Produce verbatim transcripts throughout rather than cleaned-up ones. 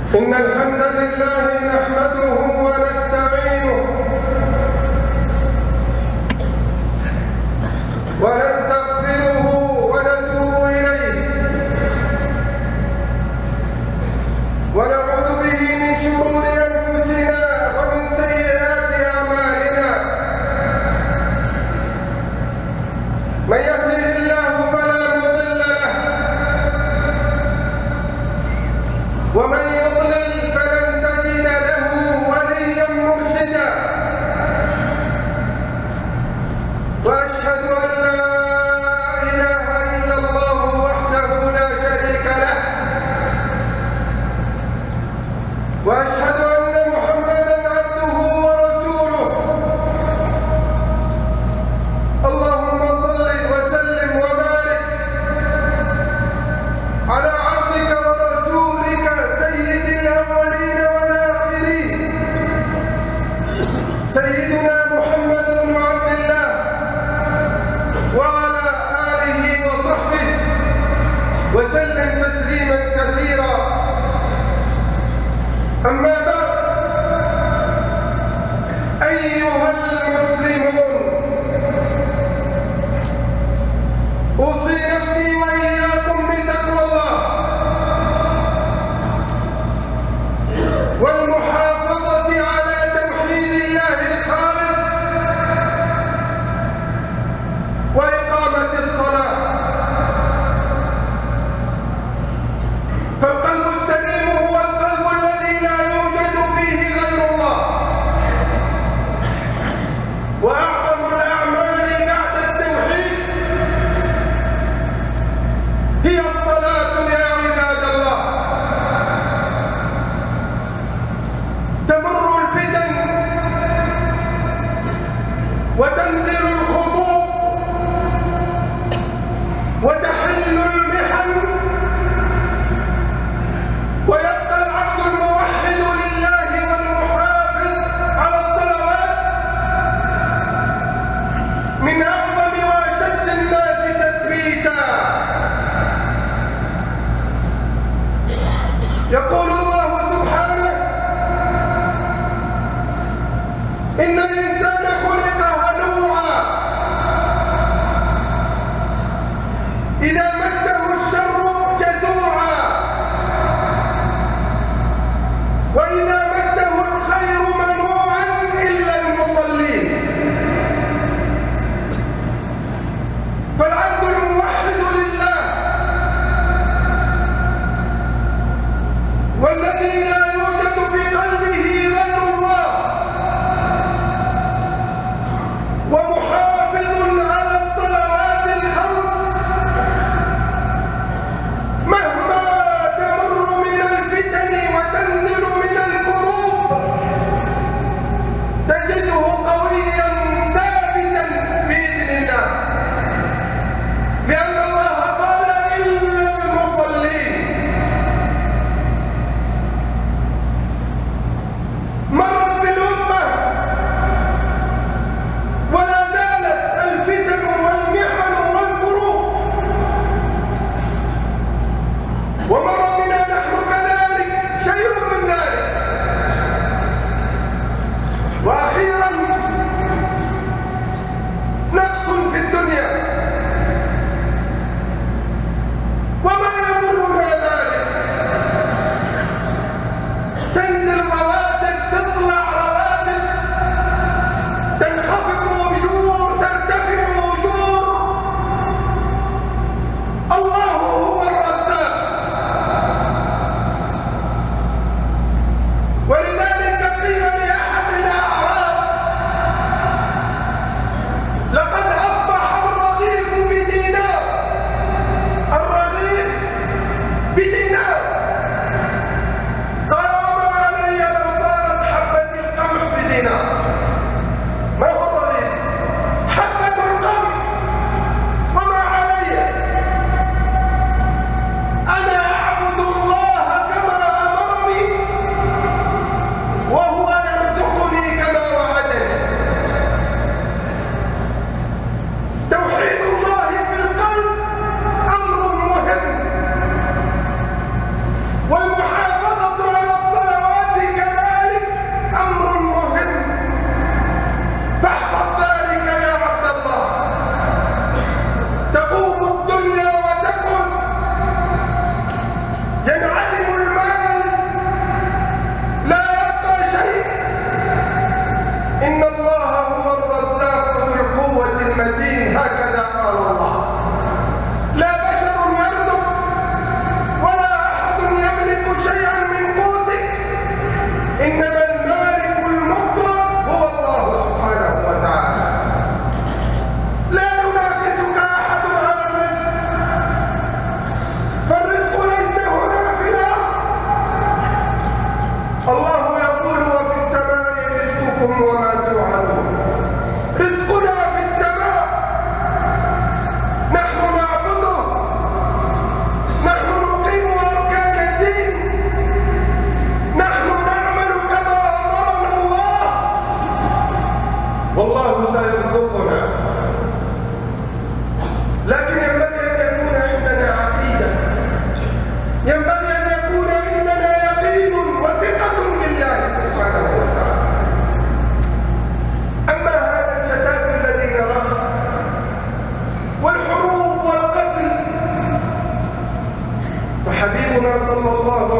إن الحمد لله نحمده ونستعينه ونستغفره ونتوب إليه ونعوذ به من شرور أنفسنا ومن سيئات أعمالنا. من يهده الله فلا مضل له ومن يضلل فلن تجد له وليا مرشدا. وأشهد أن لا إله إلا الله وحده لا شريك له وأشهد أن محمدا عبده ورسوله. اللهم صل وسلم وبارك على عبدك ورسولك سيد الأولين والآخرين سيدنا محمد بن عبد الله وعلى آله وصحبه وسلم تسليما كثيرا. أما بعد، أيها المسلمون، أوصي نفسي وإياكم بتقوى الله والمحافظة على توحيد الله الخالص وإقامة الصلاة. فالقلب السليم هو القلب الذي لا يوجد فيه غير الله. وأعظم الأعمال بعد التوحيد هي الصلاة يا عباد الله. تمر الفتن وتنزل الخطوب وتحل المحن ويبقى العبد الموحد لله والمحافظ على الصلوات من أعظم وأشد الناس تثبيتا. يقول الله سبحانه: إن الإنسان خلق هلوعا إذا مسه الشر جزوعا وإذا مسه الخير منوعا إلا المصلين. فالعبد الموحد لله والذي لا يوجد في قلبه غير الله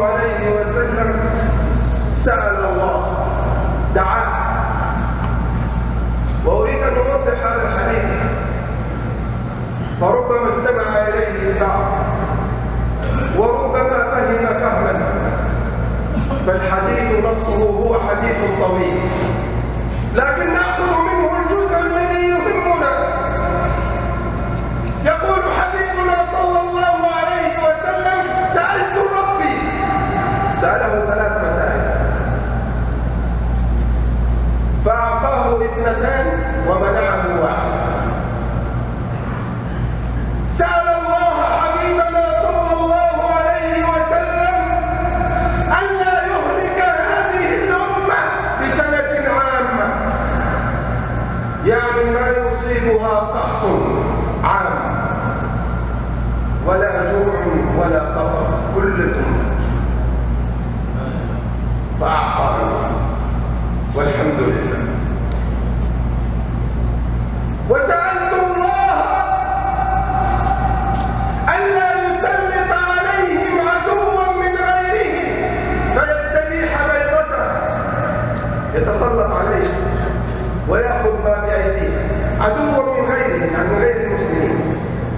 عليه وسلم سأل الله، دعاه. وأريد أن أوضح هذا الحديث، فربما استمع إليه البعض وربما فهم فهما، فالحديث نصه هو حديث طويل، لكن نأخذ منه الجزء الذي يهمنا. يقول حبيبنا صلى الله عليه وسلم: سألت ربي. سأله ثلاث مسائل، فأعطاه اثنتان ومنعه واحد. سأل الله حبيبنا صلى الله عليه وسلم ألا يهلك هذه الأمة بسنة عامة، يعني ما يصيبها قحط عام ولا جوع ولا فقر، كل الأمة. فأعطانا والحمد لله. وسألت الله ألا يسلط عليهم عدوا من غيرهم فيستبيح بيضته، يتسلط عليهم ويأخذ ما بأيديهم، عدوا من غيرهم يعني من غير المسلمين.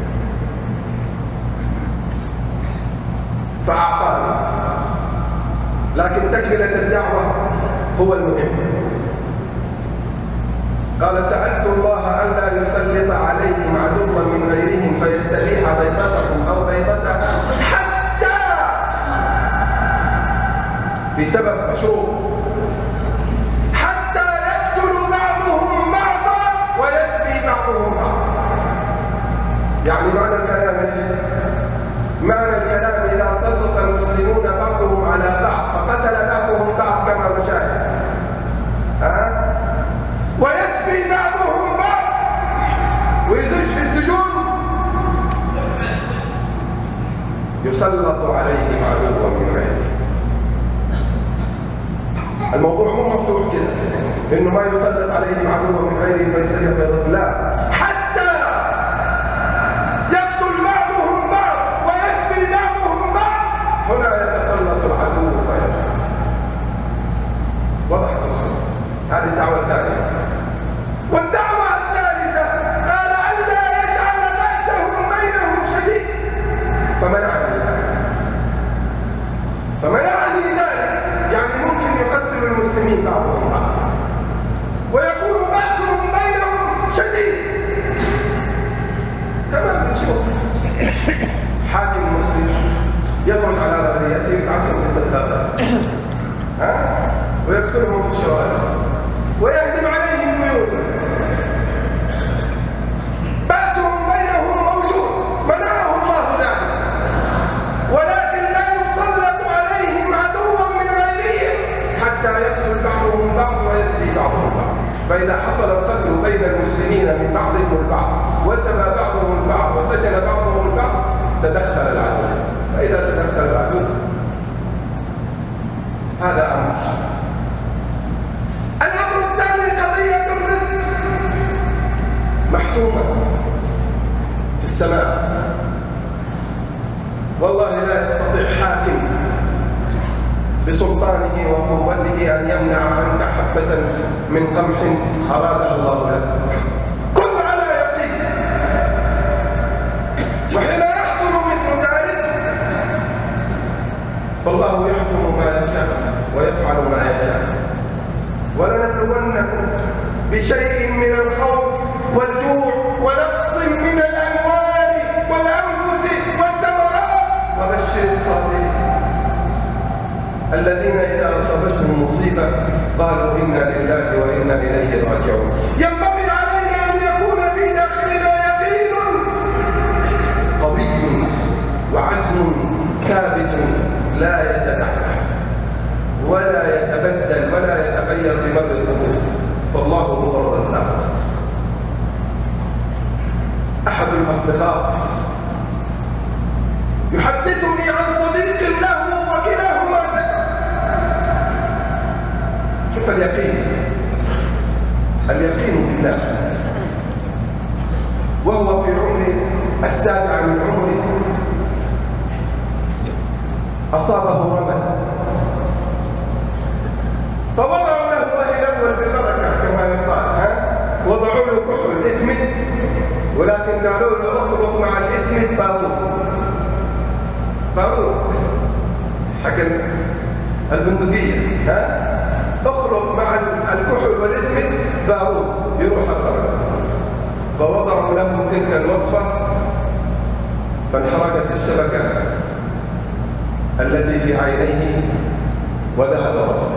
فأعطانا، لكن تكملة الدعوة هو المهم. قال: سألت الله ألا يسلط عليهم عدوا من غيرهم فيستبيح بيضتهم أو بيضته، حتى في سبب مشروع، حتى يقتل بعضهم بعضا ويسبي بعضهم بعضا. يعني معنى الكلام معنى الكلام إذا سلط المسلمون بعضهم على بعض فقتل بعضهم بعض كما نشاهد، ها؟ ويسبي بعضهم بعض ويزج في السجون، يسلط عليهم عدوا من غيره. الموضوع مو مفتوح كده انه ما يسلط عليهم عدوا من غيره فيستبيح بيضتهم، لا، حتى يقتل بعضهم بعض ويسبي بعضهم بعض، هنا يتسلط العدو فيقتل. وضحت الصورة. هذه الدعوة الثانية. والدعوة الثالثة قال: ألا يجعل بأسهم بينهم شديد، فمنعني فمنعني ذلك، يعني ممكن يقتل المسلمين بعضهم بعض ويكون بأسهم بينهم شديد. تمام، بنشوف حاكم مسلم يخرج على رعيته ويتعصب في الدبابات، ها، ويقتلهم في الشوارع ويهدم عليهم بيوتهم. بأسهم بينهم موجود، منعه الله ذلك، ولكن لا يسلط عليهم عدوا من غيرهم حتى يقتل بعضهم بعض ويسبي بعضهم بعض. فإذا حصل القتل بين المسلمين من بعضهم البعض وسبى بعضهم البعض وسجن بعضهم البعض، تدخل العدو. فإذا تدخل العدو هذا أمر. الأمر الثاني قضية الرزق محسومة في السماء. والله لا يستطيع حاكم بسلطانه وقوته أن يمنع عنك حبة من قمح أرادها الله لك. كن على يقين. وحين يحصل مثل ذلك فالله يحكم ما يشاء ويفعل ما يشاء. ولنبلونكم بشيء من الخوف والجوع ونقص من الأموال والأنفس والثمرات وبشر الصابرين الذين إذا أصابتهم مصيبة قالوا إنا لله وإنا إليه راجعون. ينبغي علينا أن يكون في داخلنا يقين قوي وعزم ثابت لا يتدعزع ولا يتبدل ولا يتغير بمر الظروف، فالله هو الرزاق. أحد الأصدقاء يحدثني عن صديق له وكلاهما ذكر. شوف اليقين، اليقين بالله. وهو في عمر السابع من عمره أصابه رمل فوضعوا له وهي الأول بالبركة كما يقال، ها؟ وضعوا له كحل إثمد، ولكن قالوا له اخلط مع الإثمد بارود. بارود حق البندقية، ها؟ اخلط مع الكحل والإثمد بارود يروح الرمل. فوضعوا له تلك الوصفة فانحرقت الشبكة التي في عينيه وذهب بصره.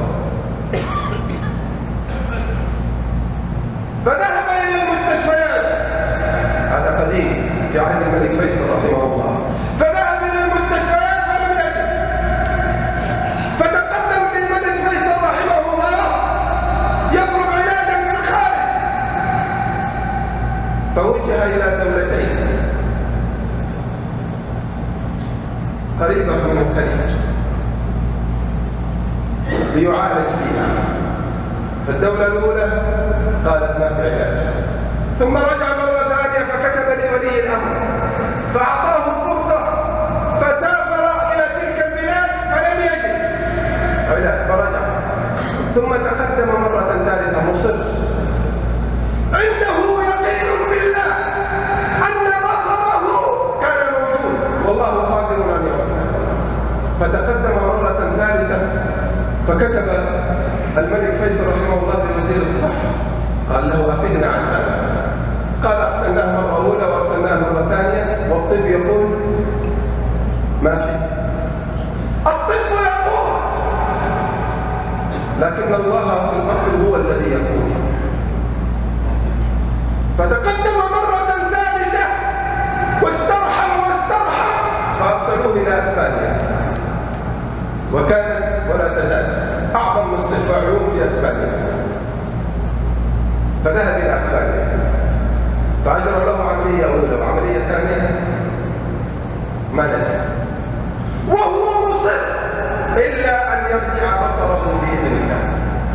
فذهب إلى المستشفيات، هذا قديم في عهد الملك فيصل رحمه الله. فذهب إلى المستشفيات فلم يجد، فتقدم للملك فيصل رحمه الله يطلب علاجا من الخارج، فوجه إلى دولتين قريبة من الخليج ليعالج فيها. فالدولة الأولى قالت ما في علاج، ثم رجع مرة ثانية فكتب لولي الأمر فأعطاه فرصة، فسافر إلى تلك البلاد فلم يجد علاج فرجع، ثم تقدم مرة ثالثة مصر عنده يقين بالله أن بصره كان موجود والله قادر أن يرده. فتقدم مرة ثالثة فكتب الملك فيصل رحمه الله لوزير الصحة، قال له أفدنا عن هذا. قال أرسلناه مرة أولى وأرسلناه مرة ثانية والطب يقول ما في. الطب يقول، لكن الله في الأصل هو الذي يقول. فتقدم مرة ثالثة واسترحم واسترحم فأرسلوه إلى أسبانيا، وكانت ولا تزال أعظم مستشفى عيون في أسبانيا. فذهب إلى أسبانيا فأجرى له عملية أولى وعملية ثانية ما نجح، وهو مصر إلا أن يرجع بصره بإذن الله،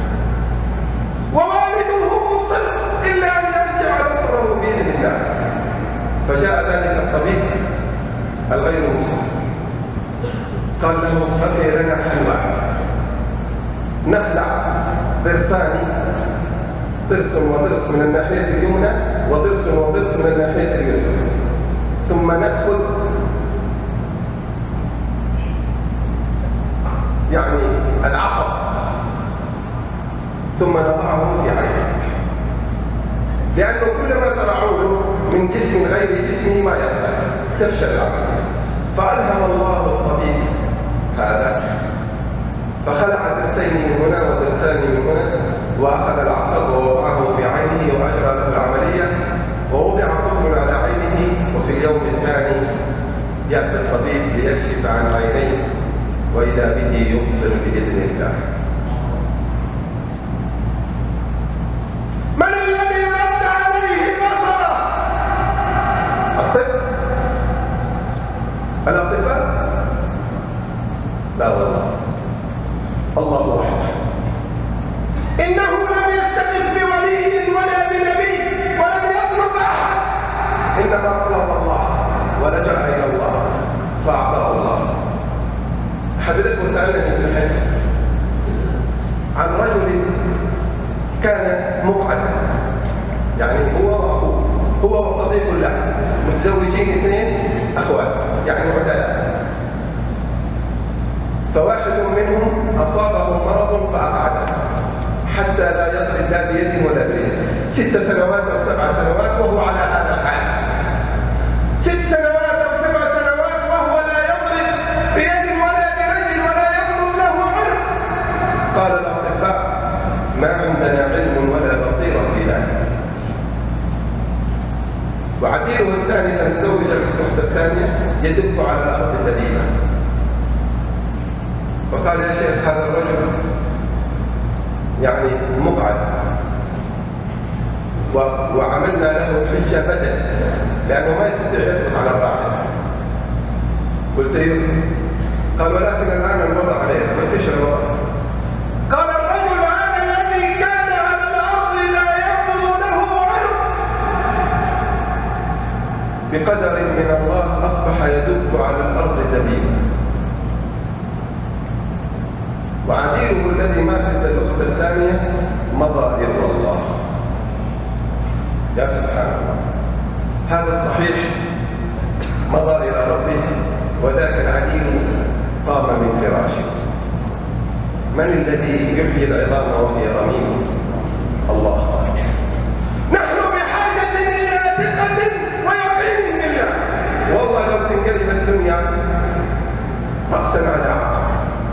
ووالده مصر إلا أن يرجع بصره بإذن الله. فجاء ذلك الطبيب الغير مسلم قال له بقي لنا حل واحد، نخلع ضرسان، ضرس وضرس من الناحية اليمنى وضرس وضرس من الناحية اليسرى، ثم نأخذ يعني العصب ثم نضعه في عينك، لأنه كلما زرعوا له من جسم غير جسمه ما يقبل تفشل العملية. فألهم الله الطبيب هذا فخلع درسين من هنا ودرسان من هنا وأخذ العصب ووضعه في عينه وأجرى له العملية، ووضع قطن على عينه. وفي اليوم الثاني يأتي الطبيب ليكشف عن عينيه وإذا به يبصر بإذن الله. من الذي رد عليه بصره؟ الطب؟ الأطباء؟ لا والله، الله وحده. إنه لم يستغث بولي ولا بنبي ولم يطلب أحد، إنما طلب الله ولجأ إلى الله فأعطاه الله. أحد الإخوة سألني في الحج عن رجل كان مقعدا، يعني هو وأخوه، هو وصديق له متزوجين اثنين أخوات يعني عدلاء. فواحد منهم أصابه مرض فأقعده حتى لا يضرب لا بيد ولا برجل، ست سنوات أو سبع سنوات وهو على هذا الحال، ست سنوات أو سبع سنوات وهو لا يضرب بيد ولا برجل ولا ينبض له عرق. قال الأطباء ما عندنا علم ولا بصيرة في ذلك. وعديله الثاني لم يتزوج الأخت الثانية يدب على الأرض دليلا. فقال يا شيخ هذا الرجل يعني مقعد وعملنا له حجة بدل لأنه ما يستطيع يثبت على الراحلة. قلت له قال ولكن الآن الوضع غير. قلت ايش الوضع؟ قال الرجل هذا الذي كان على الأرض لا ينبض له عرق بقدر من الله أصبح يدب على الأرض دبيبا. وعديله الذي مات الأخت الثانية مضى إلى الله. يا سبحان الله، هذا الصحيح مضى إلى ربه، وذاك العديل قام من فراشه. من الذي يحيي العظام وهي رميم؟ الله. نحن بحاجة إلى ثقة ويقين بالله. والله لو تنقلب الدنيا رأسا على عقب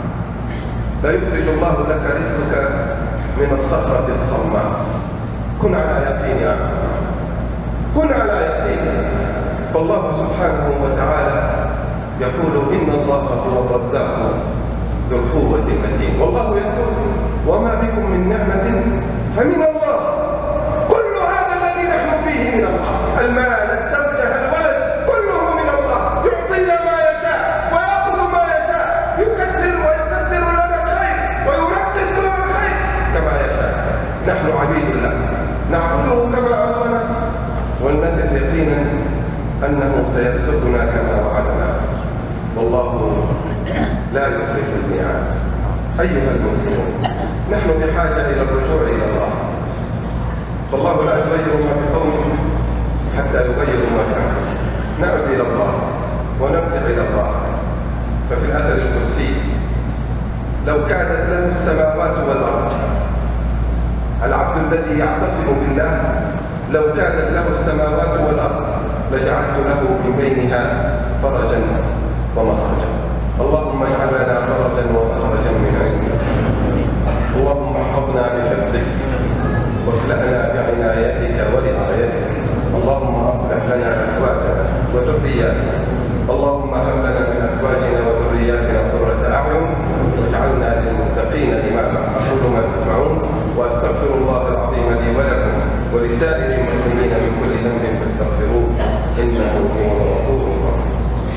لا يخرج الله لك رزقك من الصخرة الصماء. كن على يقين يا عبد، كن على يقين. فالله سبحانه وتعالى يقول إن الله هو الرزاق ذو القوة المتين، والله يقول وما بكم من نعمة فمن الله. كل هذا الذي نحن فيه من الله، المال، الزوجة، الولد، كله من الله. يعطينا ما يشاء ويأخذ ما يشاء، يكثر ويكثر لنا الخير وينقص لنا الخير كما يشاء. نحن عبيد الله نعبده كما أمرنا، ولنثق يقينا أنه سيرزقنا كما وعدنا، والله لا يخلف الميعاد. أيها المسلمون، نحن بحاجة إلى الرجوع إلى الله، فالله لا يغير ما بقوم حتى يغيروا ما بأنفسهم. نعود إلى الله ونرجع إلى الله. ففي الأثر القدسي لو كانت له السماوات والأرض، العبد الذي يعتصم بالله لو كانت له السماوات والأرض لجعلت له من بينها فرجا ومخرجا. اللهم اجعل لنا فرجا ومخرجا من عندك. اللهم احفظنا بحفظك واخلعنا بعنايتك ورعايتك. اللهم اصلح لنا ازواجنا وذرياتنا. اللهم هب لنا من ازواجنا وذرياتنا قرة اعين واجعلنا للمتقين اماما. اقول ما تسمعون واستغفر الله العظيم لي ولكم ولسائر المسلمين من كل ذنب فاستغفروه انه هو الغفور الرحيم.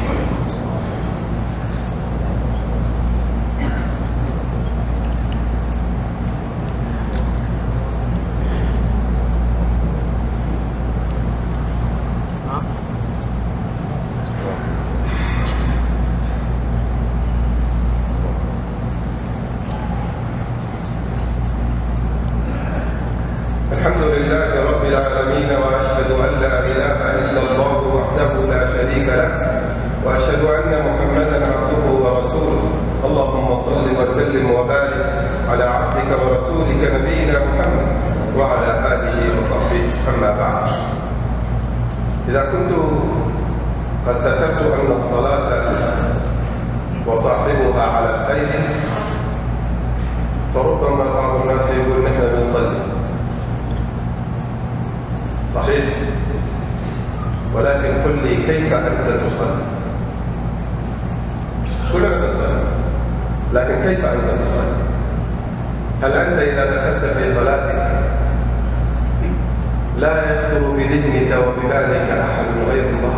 الحمد لله رب العالمين، وأشهد أن لا إله إلا الله وحده لا شريك له، وأشهد أن محمدا عبده ورسوله. اللهم صل وسلم وبارك على عبدك ورسولك نبينا محمد وعلى آله وصحبه. أما بعد، إذا كنت قد ذكرت أن الصلاة وصاحبها على خير، فربما بعض الناس يقول نحن بنصلي، صحيح، ولكن قل لي كيف أنت تصلي؟ كلنا نصلي، لكن كيف أنت تصلي؟ هل أنت إذا دخلت في صلاتك لا يخطر بذهنك وببالك أحد غير الله؟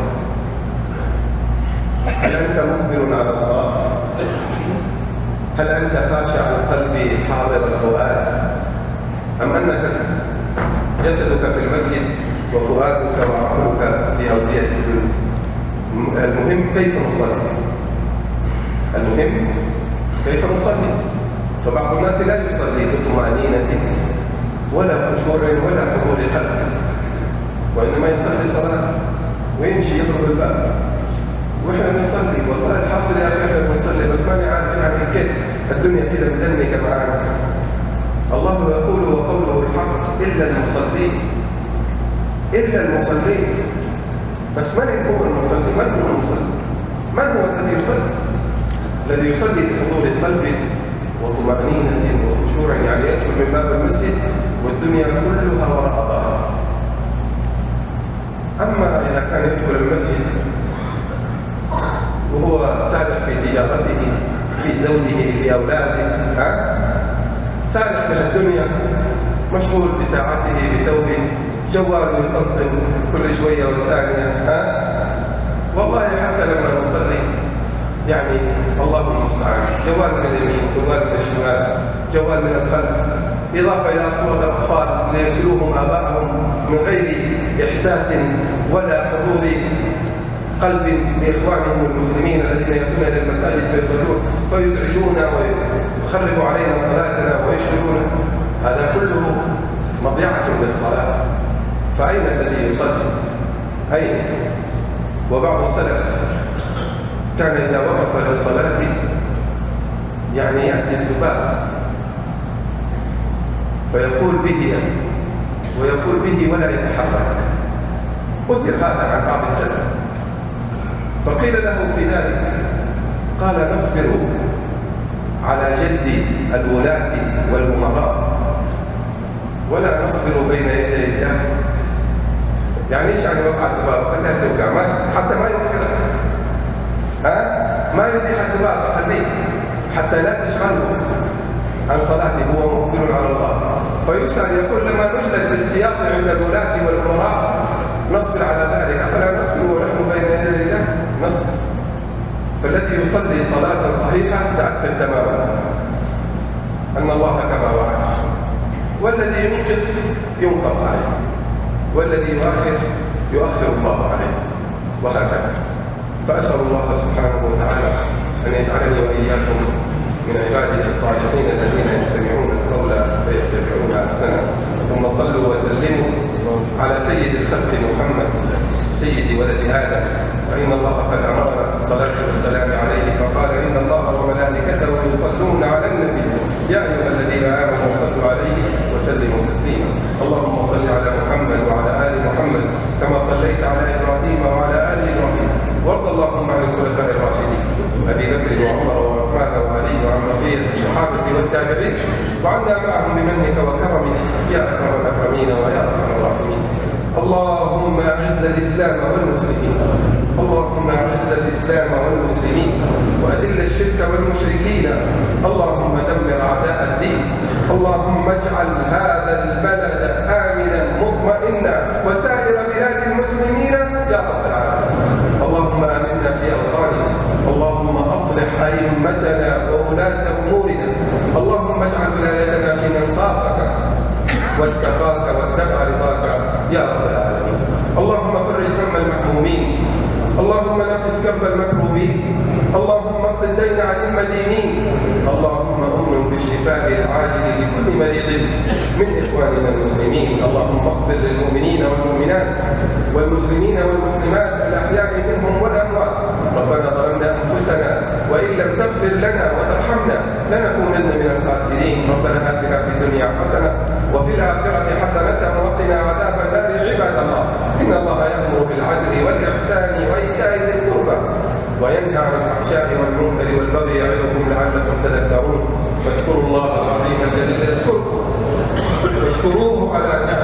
هل أنت مقبل على الله؟ هل أنت خاشع القلب حاضر الفؤاد؟ أم أنك جسدك في المسجد وفؤادك وعقلك في أودية الدنيا؟ المهم كيف نصلي، المهم كيف نصلي. فبعض الناس لا يصلي بطمأنينة ولا خشوع ولا حضور قلب، وإنما يصلي صلاة ويمشي يضرب الباب واحنا بنصلي. والله الحاصل يا اخي احنا بنصلي بس ماني عارف يعني كيف الدنيا كده مزنقه معانا. الله يقول وقوله الحق الا المصلين، الا المصلين. بس من هو المصلي؟ من هو المصلي؟ من هو الذي يصلي؟ الذي يصلي بحضور القلب وطمأنينة وخشوع، يعني يدخل من باب المسجد والدنيا كلها وراء ظهره. أما إذا كان يدخل المسجد وهو سارح في تجارته، في زوجه، في أولاده، ها؟ سارح من الدنيا، مشغول بساعته بثوبه، جواله يطنطن كل شوية والثانية، ها؟ والله حتى لما نصلي يعني الله المستعان، جوال من اليمين، جوال من الشمال، جوال من الخلف، إضافة إلى أصوات الأطفال ليرسلوهم آبائهم من غير إحساس ولا حضور قلب بإخوانهم المسلمين الذين يأتون إلى المساجد فيصلون، فيزعجون يخربوا علينا صلاتنا ويشغلون، هذا كله مضيعة للصلاة. فأين الذي يصلي؟ أين؟ وبعض السلف كان إذا وقف للصلاة يعني يأتي الذباب فيقول به ويقول به ولا يتحرك. أثر هذا عن بعض السلف، فقيل له في ذلك قال: نصبر على جد الولاة والأمراء ولا نصبر بين يدي الله. يعني ايش يعني وقع الذباب؟ خليها توقع، ما حتى ما يؤخرها، ها؟ ما يزيح الذباب، خليه حتى لا تشغله عن صلاته، هو مقبل على الله. فيسأل يقول: لما نجلد بالسياط عند الولاة والأمراء نصبر على ذلك، أفلا نصبر ونحن بين يدي الله؟ نصبر. فالذي يصلي صلاة صحيحة تأكد تماما أن الله كما وعد، والذي ينقص ينقص عليه، والذي يؤخر يؤخر الله عليه، وهكذا. فأسأل الله سبحانه وتعالى أن يجعلني وإياكم من عباده الصالحين الذين يستمعون القول فيتبعون أحسنه. ثم صلوا وسلموا على سيد الخلق محمد سيد ولد آدم، فإن الله قد أمرنا بالصلاة والسلام عليه، فقال: إن الله وملائكته يصلون على النبي يا أيها الذين آمنوا صلوا عليه وسلموا تسليما. اللهم صل على محمد وعلى آل محمد كما صليت على إبراهيم وعلى آل إبراهيم، وارض اللهم عن الخلفاء الراشدين أبي بكر وعمر وعثمان وعلي وعن بقية الصحابة والتابعين، وعنا معهم بمنك وكرمك يا أكرم الأكرمين ويا أرحم الراحمين. اللهم أعز الإسلام والمسلمين، اللهم أعز الإسلام والمسلمين وأذل الشرك والمشركين، اللهم دمر أعداء الدين، اللهم اجعل هذا البلد آمنا مطمئنا وسائر بلاد المسلمين يا رب العالمين. اللهم آمنا في أوطاننا، اللهم أصلح أئمتنا وولاة أمورنا، اللهم اجعل ولايتنا في من خافك واتقاك واتبع رضاك يا رب العالمين. اللهم فرج هم المحمومين، اللهم نفس كرب المكروبين، اللهم اقض الدين عن المدينين، اللهم امن بالشفاء العاجل لكل مريض من اخواننا المسلمين، اللهم اغفر للمؤمنين والمؤمنات والمسلمين والمسلمات الاحياء منهم والاموات. ربنا ظلمنا انفسنا وان لم تغفر لنا وترحمنا لنكونن من الخاسرين. ربنا آتنا في الدنيا حسنه وفي الآخرة حسنة وقنا عذاب النار. عباد الله، إن الله يأمر بالعدل والإحسان وإيتاء ذي القربى وينهى عن الفحشاء والمنكر والبغي يعظكم لعلكم تذكرون. فاذكروا الله العظيم الجليل يذكركم واشكروه على نعمه